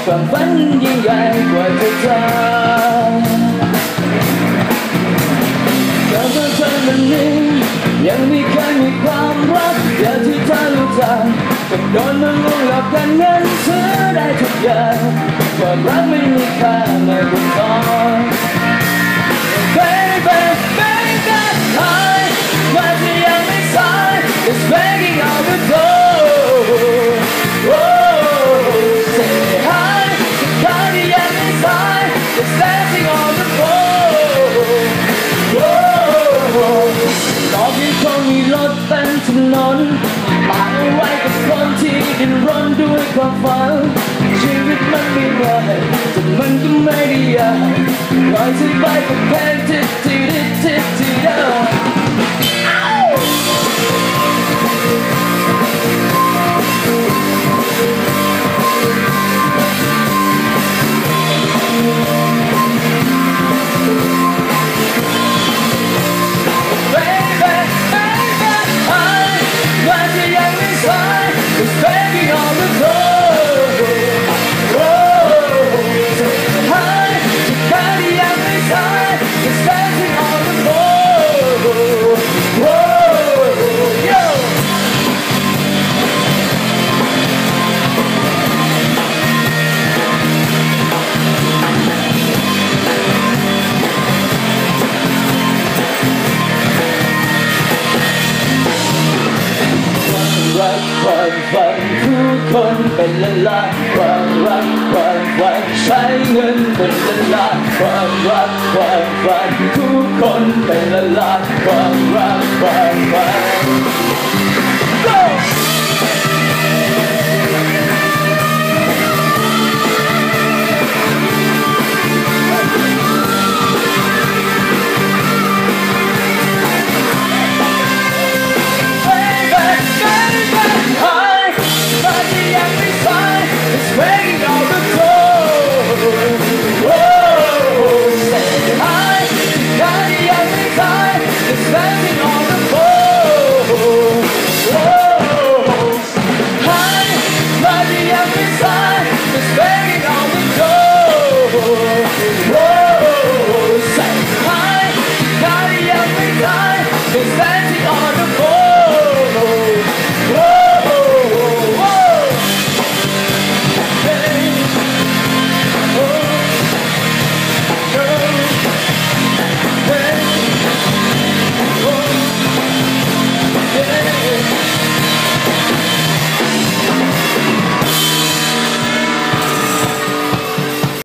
ความฝันยิ่งใหญ่กว่าเธอแต่เมื่อเธอวันนี้ยังไม่เคยมีความรักอย่างที่เธอรู้จักก็โดนมันลวงหลอกกันเงินซื้อได้ทุกอย่างความรักไม่มีค่าไม่บุญน้อย Baby baby hi ว่าจะยังไม่สาย It's begging on the door Say hi สุดท้ายที่ยังไม่สาย It's dancing on the floor ตอนที่คงมีรถเต็มถนนต่างเอาไว้กับคนที่ดิ้นรนด้วยความฝันชีวิตมันไม่ง่ายแต่มันก็ไม่ได้ยากปล่อยเธอไปกับเพลงทิดที่เดียวความฝันผู้คนเป็นล้านความรักความฝันใช้เงินเป็นล้านความรักความฝันผู้คนเป็นล้านความรักความฝัน Go